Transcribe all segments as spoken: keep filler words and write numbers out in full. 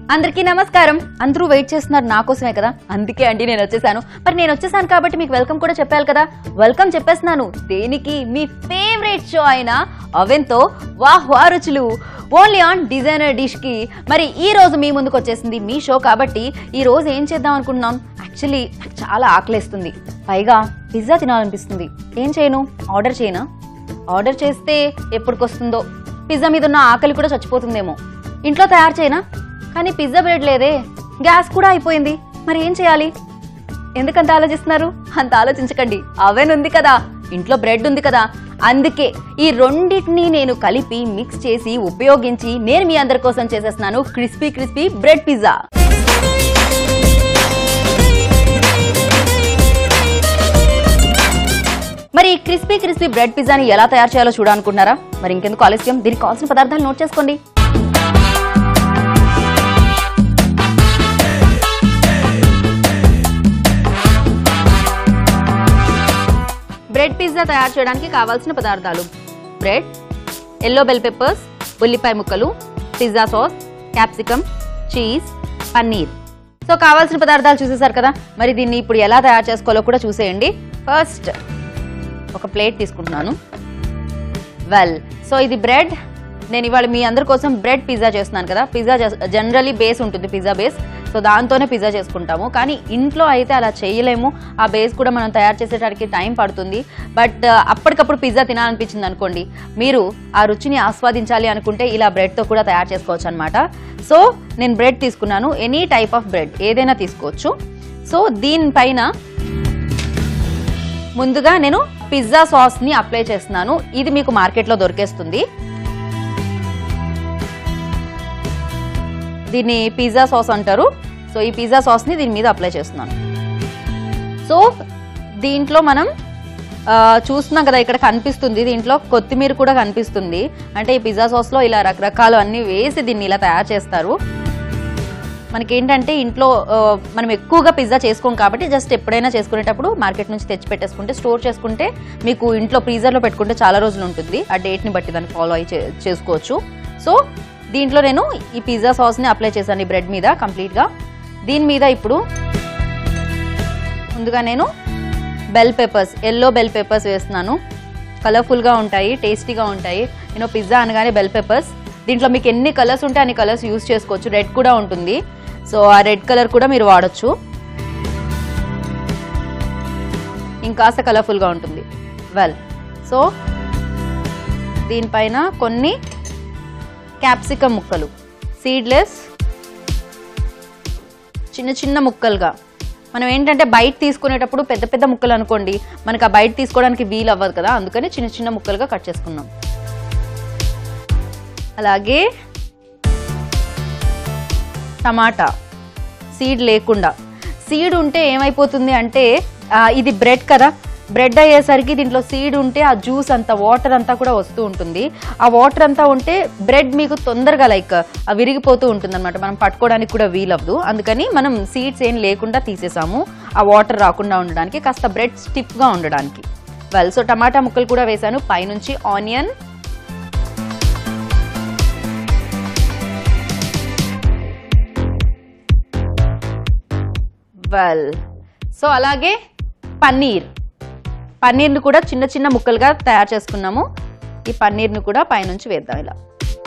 అందరికీ నమస్కారం. అందరూ వెయిట్ చేస్తున్నారు నా కోసమే కదా, అందుకే అండి నేను వచ్చేసాను. మరి నేను వచ్చేసాను కాబట్టి మీకు వెల్కమ్ కూడా చెప్పాలి కదా. వెల్కమ్ చెప్పేస్తున్నాను దేనికి? మీ ఫేవరెట్ షో అయిన అవెన్తో వాహ్ వా రుచులు ఓన్లీ ఆన్ డిజైనర్ డిష్ కి. మరి ఈ రోజు మీ ముందుకు వచ్చేసింది మీ షో కాబట్టి ఈ రోజు ఏం చేద్దాం అనుకుంటున్నాం. యాక్చువల్లీ నాకు చాలా ఆకలేస్తుంది, పైగా పిజ్జా తినాలనిపిస్తుంది. ఏం చేయను? ఆర్డర్ చేయనా? ఆర్డర్ చేస్తే ఎప్పటికొస్తుందో, పిజ్జా మీద ఉన్న ఆకలి కూడా చచ్చిపోతుందేమో. ఇంట్లో తయారు చేయనా? కానీ పిజ్జా బ్రెడ్ లేదే, గ్యాస్ కూడా అయిపోయింది. మరి ఏం చేయాలి? ఎందుకంత ఆలోచిస్తున్నారు? అంత ఆలోచించకండి, అవెన్ ఉంది కదా, ఇంట్లో బ్రెడ్ ఉంది కదా. అందుకే ఈ రెండింటిని నేను కలిపి మిక్స్ చేసి ఉపయోగించి నేను మీ అందరి కోసం చేసేస్తున్నాను క్రిస్పీ క్రిస్పీ బ్రెడ్ పిజ్జా. మరి క్రిస్పీ క్రిస్పీ బ్రెడ్ పిజ్జాని ఎలా తయారు చేయాలో చూడాలనుకుంటున్నారా? మరి ఇంకెందుకు ఆలస్యం, దీనికి కావాల్సిన పదార్థాలు నోట్ చేసుకోండి. బ్రెడ్ పిజ్జా తయారు చేయడానికి కావాల్సిన పదార్థాలు: బ్రెడ్, ఎల్లో బెల్ పెప్పర్స్, ఉల్లిపాయ ముక్కలు, pizza sauce, capsicum, cheese, paneer. So కావాల్సిన పదార్థాలు చూసేసారు కదా. మరి దీన్ని ఇప్పుడు ఎలా తయారు చేసుకోవాలో కూడా చూసేయండి. ఫస్ట్ ఒక ప్లేట్ తీసుకుంటున్నాను. వెల్, సో ఇది బ్రెడ్. నేను ఇవాళ మీ అందరి కోసం బ్రెడ్ పిజ్జా చేస్తున్నాను కదా. పిజ్జా జనరలీ బేస్ ఉంటుంది, పిజ్జా బేస్. సో దాంతోనే పిజ్జా చేసుకుంటాము, కానీ ఇంట్లో అయితే అలా చేయలేము. ఆ బేస్ కూడా మనం తయారు చేసేటానికి టైం పడుతుంది. బట్ అప్పటికప్పుడు పిజ్జా తినాలనిపించింది అనుకోండి, మీరు ఆ రుచిని ఆస్వాదించాలి అనుకుంటే ఇలా బ్రెడ్తో కూడా తయారు చేసుకోవచ్చు అనమాట. సో నేను బ్రెడ్ తీసుకున్నాను, ఎనీ టైప్ ఆఫ్ బ్రెడ్ ఏదైనా తీసుకోవచ్చు. సో దీనిపైన ముందుగా నేను పిజ్జా సాస్ని అప్లై చేస్తున్నాను. ఇది మీకు మార్కెట్లో దొరికేస్తుంది. దీన్ని పిజ్జా సాస్ అంటారు. సో ఈ పిజ్జా సాస్ని దీని మీద అప్లై చేస్తున్నాను. సో దీంట్లో మనం చూస్తున్నాం కదా, ఇక్కడ కనిపిస్తుంది, దీంట్లో కొత్తిమీర కూడా కనిపిస్తుంది. అంటే ఈ పిజ్జా సాస్లో ఇలా రకరకాలు అన్నీ వేసి దీన్ని ఇలా తయారు చేస్తారు. మనకేంటంటే ఇంట్లో మనం ఎక్కువగా పిజ్జా చేసుకోం కాబట్టి జస్ట్ ఎప్పుడైనా చేసుకునేటప్పుడు మార్కెట్ నుంచి తెచ్చి పెట్టేసుకుంటే, స్టోర్ చేసుకుంటే మీకు ఇంట్లో ఫ్రీజర్లో పెట్టుకుంటే చాలా రోజులు ఉంటుంది. ఆ డేట్ని బట్టి దాన్ని ఫాలో అయ్యి చేసుకోవచ్చు. సో దీంట్లో నేను ఈ పిజ్జా సాస్ని అప్లై చేశాను ఈ బ్రెడ్ మీద కంప్లీట్గా. దీని మీద ఇప్పుడు ముందుగా నేను bell peppers, yellow bell peppers వేస్తున్నాను. కలర్ఫుల్గా ఉంటాయి, టేస్టీగా ఉంటాయి. నేను పిజ్జా అనగానే బెల్ పెప్పర్స్. దీంట్లో మీకు ఎన్ని కలర్స్ ఉంటే అన్ని కలర్స్ యూజ్ చేసుకోవచ్చు. రెడ్ కూడా ఉంటుంది, సో ఆ రెడ్ కలర్ కూడా మీరు వాడచ్చు, ఇంకాస్త కలర్ఫుల్గా ఉంటుంది. వెల్, సో దీనిపైన కొన్ని క్యాప్సికమ్ ముక్కలు, సీడ్లెస్, చిన్న చిన్న ముక్కలుగా. మనం ఏంటంటే బయట తీసుకునేటప్పుడు పెద్ద పెద్ద ముక్కలు అనుకోండి, మనకు ఆ బయట తీసుకోవడానికి వీలు అవ్వదు కదా, అందుకని చిన్న చిన్న ముక్కలుగా కట్ చేసుకున్నాం. అలాగే టమాటా, సీడ్ లేకుండా. సీడ్ ఉంటే ఏమైపోతుంది అంటే, ఇది బ్రెడ్ కదా, బ్రెడ్ అయ్యేసరికి దీంట్లో సీడ్ ఉంటే ఆ జ్యూస్ అంతా, వాటర్ అంతా కూడా వస్తూ ఉంటుంది. ఆ వాటర్ అంతా ఉంటే బ్రెడ్ మీకు తొందరగా లైక్ విరిగిపోతూ ఉంటుంది అనమాట, మనం పట్టుకోవడానికి కూడా వీలవ్వదు. అందుకని మనం సీడ్స్ ఏం లేకుండా తీసేసాము, ఆ వాటర్ రాకుండా ఉండడానికి, కాస్త బ్రెడ్ స్టిఫ్గా ఉండడానికి. వెల్, సో టమాటా ముక్కలు కూడా వేసాను, పైనుంచి ఆనియన్, వెల్, సో అలాగే పన్నీర్. పన్నీర్ని కూడా చిన్న చిన్న ముక్కలుగా తయారు చేసుకున్నాము. ఈ పన్నీర్ని కూడా పైనుంచి వేద్దాం. ఇలా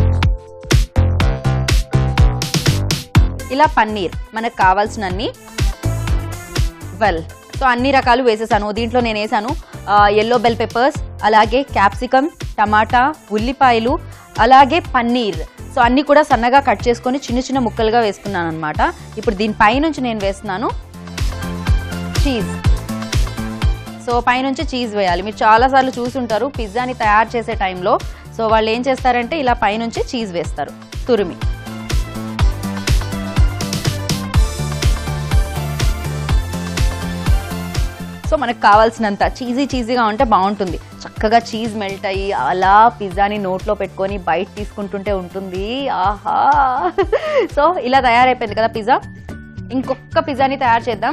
ఇలా పన్నీర్ మనకు కావాల్సినన్ని. వెల్, సో అన్ని రకాలు వేసేసాను. దీంట్లో నేను వేసాను ఎల్లో బెల్ పెప్పర్స్, అలాగే క్యాప్సికమ్, టమాటా, ఉల్లిపాయలు, అలాగే పన్నీర్. సో అన్ని కూడా సన్నగా కట్ చేసుకొని చిన్న చిన్న ముక్కలుగా వేసుకున్నాను అనమాట. ఇప్పుడు దీని పైనుంచి నేను వేస్తున్నాను చీజ్. సో పైనుంచి చీజ్ వేయాలి. మీరు చాలాసార్లు చూసుంటారు పిజ్జాని తయారు చేసే టైంలో. సో వాళ్ళు ఏం చేస్తారంటే ఇలా పైనుంచి చీజ్ వేస్తారు తురిమి. సో మనకు కావాల్సినంత చీజీ చీజీగా ఉంటే బాగుంటుంది. చక్కగా చీజ్ మెల్ట్ అయ్యి అలా పిజ్జాని నోట్లో పెట్టుకొని బయట తీసుకుంటుంటే ఉంటుంది. ఆహా! సో ఇలా తయారైపోయింది కదా పిజ్జా. ఇంకొక పిజ్జాని తయారు చేద్దాం.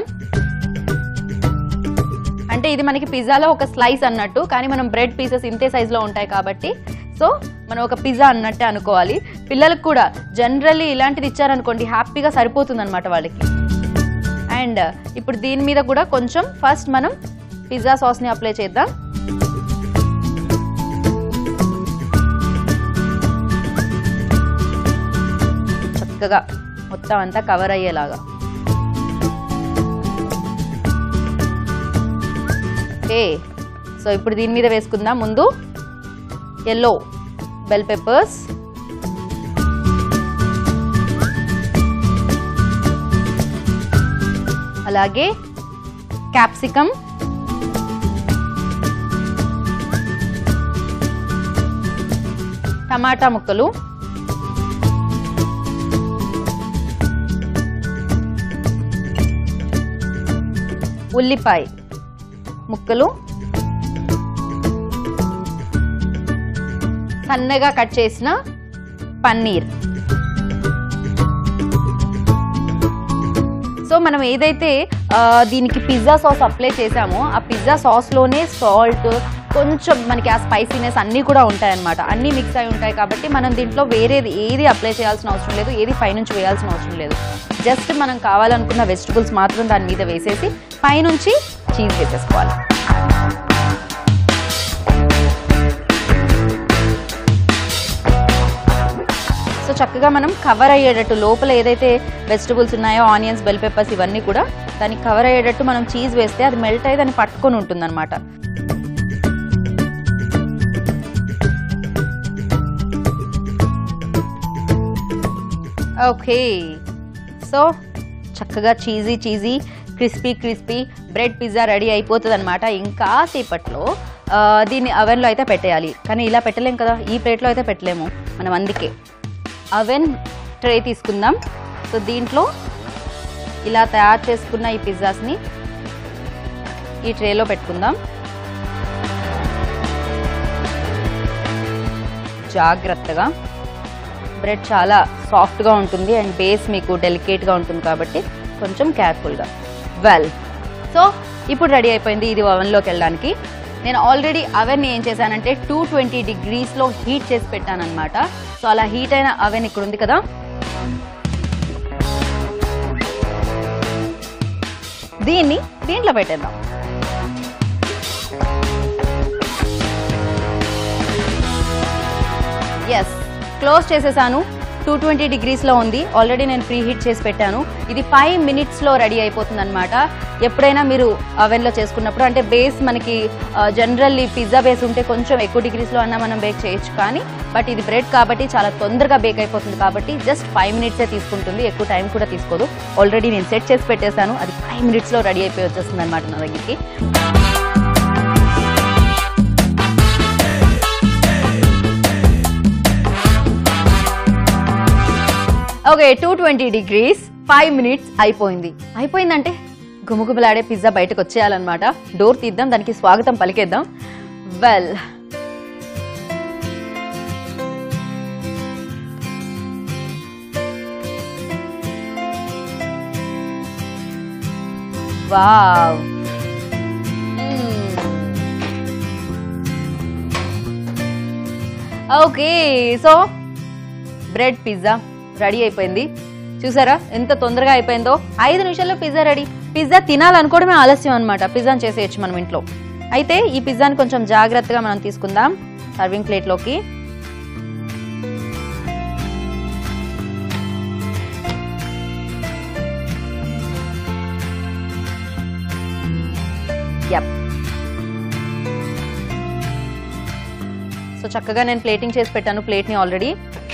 అంటే ఇది మనకి పిజ్జాలో ఒక స్లైస్ అన్నట్టు, కానీ మనం బ్రెడ్ పీసెస్ ఇంతే సైజులో ఉంటాయి కాబట్టి సో మనం ఒక పిజ్జా అన్నట్టే అనుకోవాలి. పిల్లలకు కూడా జనరల్లీ ఇలాంటిది ఇచ్చారనుకోండి హ్యాపీగా సరిపోతుంది అనమాట వాళ్ళకి. అండ్ ఇప్పుడు దీని మీద కూడా కొంచెం ఫస్ట్ మనం పిజ్జా సాస్ని అప్లై చేద్దాం. చక్కగా మొత్తం అంతా కవర్ అయ్యేలాగా. ఓకే, సో ఇప్పుడు దీని మీద వేసుకుందాం. ముందు ఎల్లో బెల్ పెప్పర్స్, అలాగే క్యాప్సికమ్, టమాటా ముక్కలు, ఉల్లిపాయ ముక్కలు, సన్నగా కట్ చేసిన పన్నీర్. సో మనం ఏదైతే దీనికి పిజ్జా సాస్ అప్లై చేసామో ఆ పిజ్జా సాస్లోనే సాల్ట్, కొంచెం మనకి ఆ స్పైసీనెస్ అన్నీ కూడా ఉంటాయన్నమాట. అన్నీ మిక్స్ అయి ఉంటాయి కాబట్టి మనం దీంట్లో వేరేది ఏది అప్లై చేయాల్సిన అవసరం లేదు, ఏది పైనుంచి వేయాల్సిన అవసరం లేదు. జస్ట్ మనం కావాలనుకున్న వెజిటబుల్స్ మాత్రం దాని మీద వేసేసి పైనుంచి చీజ్ వేసేసుకోవాలి. సో చక్కగా మనం కవర్ అయ్యేటట్టు లోపల ఏదైతే వెజిటబుల్స్ ఉన్నాయో ఆనియన్స్, బెల్ పెప్పర్స్ ఇవన్నీ కూడా దానికి కవర్ అయ్యేటట్టు మనం చీజ్ వేస్తే అది మెల్ట్ అయ్యి దాన్ని పట్టుకొని ఉంటుందన్నమాట. ఓకే, సో చక్కగా cheesy cheesy crispy crispy bread pizza ready అయిపోతుంది అనమాట. ఇంకా సేపట్లో దీన్ని అవెన్లో అయితే పెట్టేయాలి, కానీ ఇలా పెట్టలేం కదా, ఈ ప్లేట్లో అయితే పెట్టలేము మనం. అందుకే అవెన్ ట్రే తీసుకుందాం. సో దీంట్లో ఇలా తయారు చేసుకున్న ఈ పిజ్జాస్ని ఈ ట్రేలో పెట్టుకుందాం. జాగ్రత్తగా, బ్రెడ్ చాలా సాఫ్ట్గా ఉంటుంది అండ్ బేస్ మీకు డెలికేట్గా ఉంటుంది కాబట్టి కొంచెం కేర్ఫుల్గా. వెల్, సో ఇప్పుడు రెడీ అయిపోయింది ఇది ఓవెన్లోకి వెళ్ళడానికి. నేను ఆల్రెడీ అవెన్ ఏం చేశానంటే టూ ట్వంటీ డిగ్రీస్లో హీట్ చేసి పెట్టానన్నమాట. సో అలా హీట్ అయిన అవెన్ ఇక్కడ ఉంది కదా, దీన్ని దీంట్లో పెట్టేద్దాం. ఎస్, క్లోజ్ చేసేసాను. టూ ట్వంటీ డిగ్రీస్లో ఉంది, ఆల్రెడీ నేను ప్రీ హీట్ చేసి పెట్టాను. ఇది ఫైవ్ మినిట్స్లో రెడీ అయిపోతుంది అనమాట. ఎప్పుడైనా మీరు అవెన్లో చేసుకున్నప్పుడు, అంటే బేస్ మనకి జనరల్లీ పిజ్జా బేస్ ఉంటే కొంచెం ఎక్కువ డిగ్రీస్లో అన్నా మనం బేక్ చేయొచ్చు, కానీ బట్ ఇది బ్రెడ్ కాబట్టి చాలా తొందరగా బేక్ అయిపోతుంది కాబట్టి జస్ట్ ఫైవ్ మినిట్సే తీసుకుంటుంది, ఎక్కువ టైం కూడా తీసుకోదు. ఆల్రెడీ నేను సెట్ చేసి పెట్టేశాను, అది ఫైవ్ మినిట్స్లో రెడీ అయిపోయి వచ్చేస్తుంది అనమాట నా దగ్గరికి. Okay, two twenty degrees five minutes అయిపోయింది. అయిపోయిందంటే గుమగుమలాడే పిజ్జా బయటకు వచ్చేయాలన్నమాట. డోర్ తీద్దాం, దానికి స్వాగతం పలికేద్దాం. Well, wow, okay, so bread pizza ready అయిపోయింది. చూసారా ఎంత తొందరగా అయిపోయిందో, ఐదు నిమిషాల్లో పిజ్జా రెడీ. పిజ్జా తినాలనుకోవడమే ఆలస్యం అనమాట, పిజ్జాని చేసేయచ్చు మనం ఇంట్లో. అయితే ఈ పిజ్జాని కొంచెం జాగ్రత్తగా మనం తీసుకుందాం సర్వింగ్ ప్లేట్లోకి. యప్, సో చక్కగా నేను ప్లేటింగ్ చేసి పెట్టాను ప్లేట్ని ఆల్రెడీ.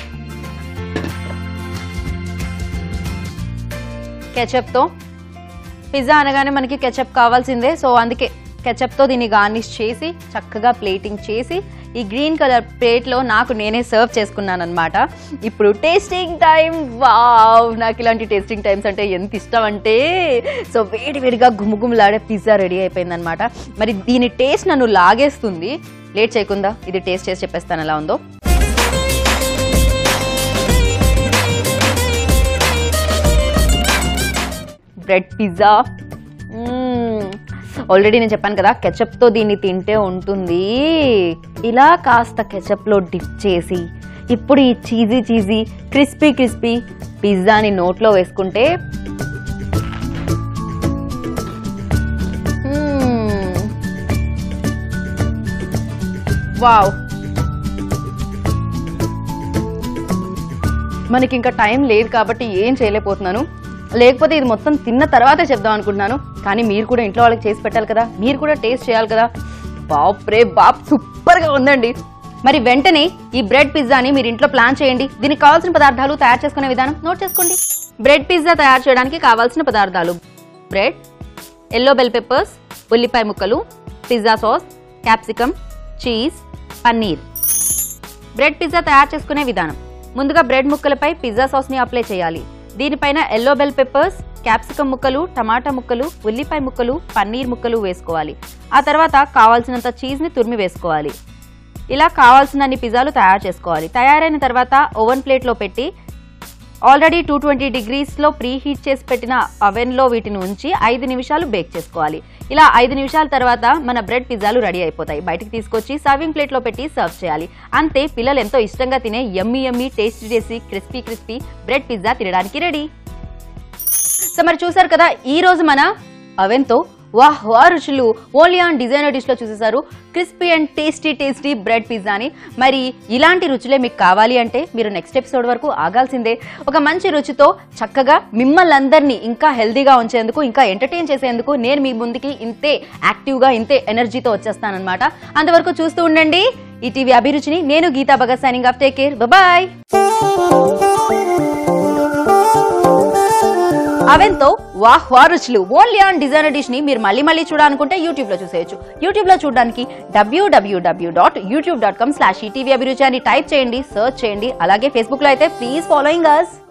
కెచప్తో, పిజ్జా అనగానే మనకి కెచప్ కావాల్సిందే, సో అందుకే కెచప్తో దీన్ని గార్నిష్ చేసి చక్కగా ప్లేటింగ్ చేసి ఈ గ్రీన్ కలర్ ప్లేట్లో నాకు నేనే సర్వ్ చేసుకున్నాను అనమాట. ఇప్పుడు టేస్టింగ్ టైం. వావ్, నాకు ఇలాంటి టేస్టింగ్ టైమ్స్ అంటే ఎంత ఇష్టం అంటే, సో వేడి వేడిగా గుమ్ముగుమ్ములాడే పిజ్జా రెడీ అయిపోయింది అనమాట. మరి దీని టేస్ట్ నన్ను లాగేస్తుంది. లేట్ చేయకుండా ఇది టేస్ట్ చేసి చెప్పేస్తాను ఎలా ఉందో. బ్రెడ్ పిజ్జా ఆల్రెడీ నేను చెప్పాను కదా కెచప్ తో దీన్ని తింటే ఉంటుంది. ఇలా కాస్త కెచప్ లో డిప్ చేసి ఇప్పుడు ఈ చీజీ చీజీ క్రిస్పీ క్రిస్పీ పిజ్జాని నోట్లో వేసుకుంటే వావ్. మనకి ఇంకా టైం లేదు కాబట్టి ఏం చేయలేకపోతున్నాను, లేకపోతే ఇది మొత్తం తిన్న తర్వాతే చెప్దాం అనుకుంటున్నాను. కానీ మీరు కూడా ఇంట్లో వాళ్ళకి చేసి పెట్టాలి కదా, మీరు కూడా టేస్ట్ చేయాలి కదా. బాప్ రే బాప్, సూపర్గా ఉందండి. మరి వెంటనే ఈ బ్రెడ్ పిజ్జాని మీరు ఇంట్లో ప్లాన్ చేయండి. దీనికి కావాల్సిన పదార్థాలు, తయారు చేసుకునే విధానం నోట్ చేసుకోండి. బ్రెడ్ పిజ్జా తయారు చేయడానికి కావాల్సిన పదార్థాలు: బ్రెడ్, ఎల్లో బెల్ పెప్పర్స్, ఉల్లిపాయ ముక్కలు, pizza sauce, capsicum, cheese, paneer. Bread pizza తయారు చేసుకునే విధానం: ముందుగా బ్రెడ్ ముక్కలపై పిజ్జా సాస్ ని అప్లై చేయాలి. దీనిపైన ఎల్లో బెల్ పెప్పర్స్, క్యాప్సికమ్ ముక్కలు, టమాటా ముక్కలు, ఉల్లిపాయ ముక్కలు, పన్నీర్ ముక్కలు వేసుకోవాలి. ఆ తర్వాత కావాల్సినంత చీజ్ ని తురిమి వేసుకోవాలి. ఇలా కావాల్సినన్ని పిజ్జాలు తయారు చేసుకోవాలి. తయారైన తర్వాత ఓవెన్ ప్లేట్ లో పెట్టి ఆల్రెడీ టూ ట్వంటీ డిగ్రీస్ లో ప్రీ హీట్ చేసి పెట్టిన అవెన్ లో వీటిని ఉంచి ఐదు నిమిషాలు బేక్ చేసుకోవాలి. ఇలా ఐదు నిమిషాల తర్వాత మన బ్రెడ్ పిజ్జాలు రెడీ అయిపోతాయి. బయటికి తీసుకొచ్చి సర్వింగ్ ప్లేట్ లో పెట్టి సర్వ్ చేయాలి. అంతే, పిల్లలు ఎంతో ఇష్టంగా తినే yummy yummy tasty tasty crispy crispy bread pizza తినడానికి రెడీ. సో మరి చూసారు కదా, ఈ రోజు మన అవెన్ తో వాహ్ వా రుచులు ఓన్లీ ఆన్ డిజైనర్ డిష్ లో చూసేసారు crispy and tasty tasty bread పిజ్జాని. మరి ఇలాంటి రుచులే మీకు కావాలి అంటే మీరు నెక్స్ట్ ఎపిసోడ్ వరకు ఆగాల్సిందే. ఒక మంచి రుచితో చక్కగా మిమ్మల్ని అందరినీ ఇంకా హెల్దీగా ఉంచేందుకు, ఇంకా ఎంటర్టైన్ చేసేందుకు నేను మీ ముందుకి ఇంతే యాక్టివ్గా ఇంతే ఎనర్జీతో వచ్చేస్తానన్నమాట. అంతవరకు చూస్తూ ఉండండి ఈటీవీ అభిరుచిని. నేను Geeta Bhagat signing off. Take care, bye. అవెన్తో వాహ్ వా రుచులు ఓన్లీ ఆన్ డిజైనర్ డిష్ ని మీరు మళ్ళీ మళ్ళీ చూడాలనుకుంటే యూట్యూబ్ లో చూసేయచ్చు. యూట్యూబ్ లో చూడడానికి W W W dot YouTube dot com slash ETV Abhiruchi అని టైప్ చేయండి, సర్చ్ చేయండి. అలాగే ఫేస్బుక్ లో అయితే ప్లీజ్ ఫాలోయింగ్ అస్.